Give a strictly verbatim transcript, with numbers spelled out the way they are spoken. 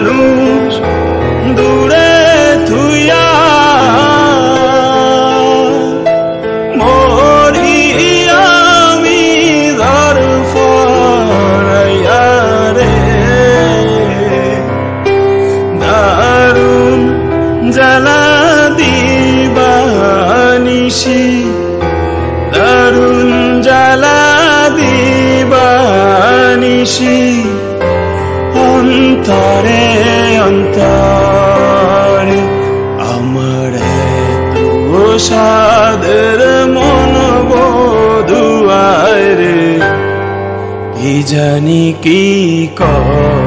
মানুষ দূরে থুইয়া মরি আমি ধরফরাইয়া রে দারুণ জ্বালা দিবানিশি দারুণ জ্বালা দিবানিশি অন্তরে অন্তরে আমার তো সাদের মন বধুয়ায় রে কি জানি কি কর